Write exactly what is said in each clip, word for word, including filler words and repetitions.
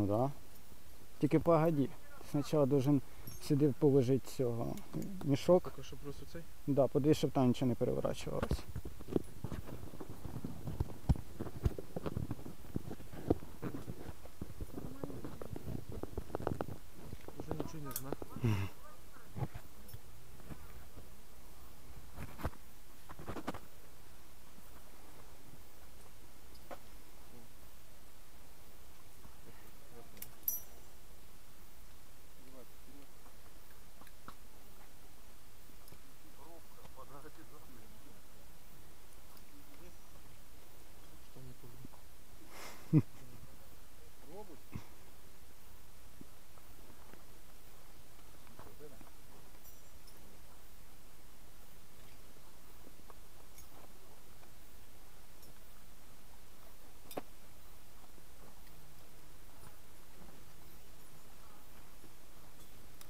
Ну да. Тільки погоди. Спочатку должен сюди положити цього мішок. Так, що просто цей? Да, подивись, щоб там нічого не переворачувалось. Уже нічого не знаю.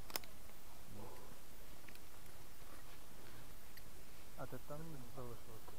А ти там залишилось?